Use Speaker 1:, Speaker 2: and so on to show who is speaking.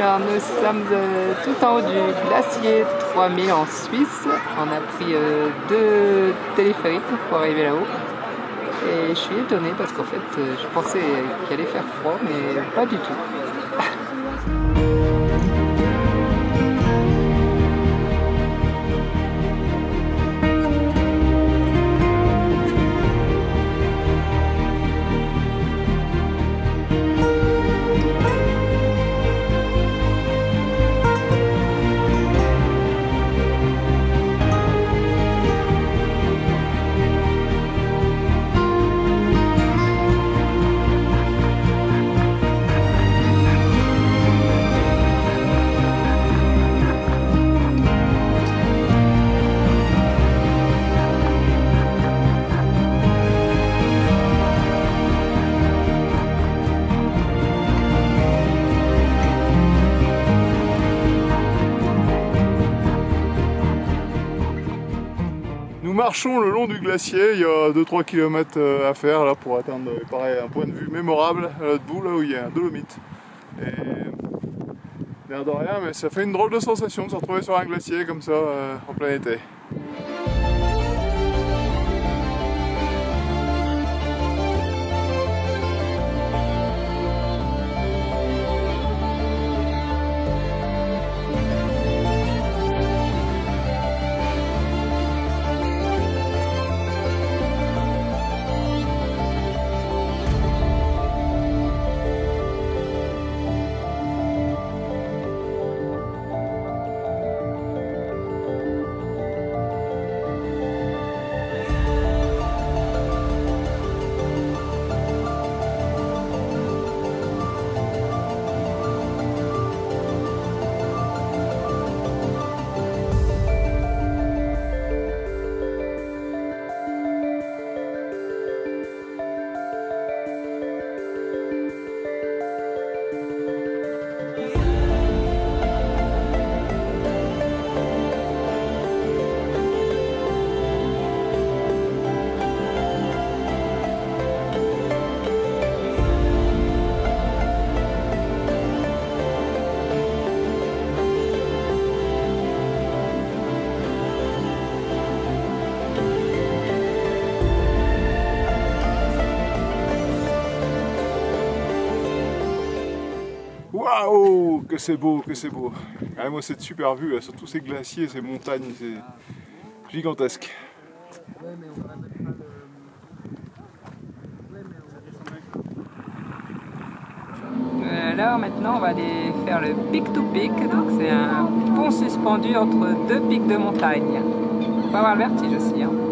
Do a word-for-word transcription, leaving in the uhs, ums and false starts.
Speaker 1: Alors nous sommes euh, tout en haut du glacier trois mille en Suisse. On a pris euh, deux téléphériques pour arriver là-haut. Et je suis étonnée parce qu'en fait euh, je pensais qu'il allait faire froid, mais pas du tout.
Speaker 2: Nous marchons le long du glacier, il y a deux trois kilomètres à faire là pour atteindre pareil, un point de vue mémorable à l'autre bout, là où il y a un dolomite. Et l'air de rien, mais ça fait une drôle de sensation de se retrouver sur un glacier comme ça euh, en plein été. Waouh, que c'est beau, que c'est beau. Ah, moi cette super vue là, sur tous ces glaciers, ces montagnes, c'est gigantesque.
Speaker 1: Alors maintenant on va aller faire le pic to pic, donc c'est un pont suspendu entre deux pics de montagne. On va avoir le vertige aussi. Hein.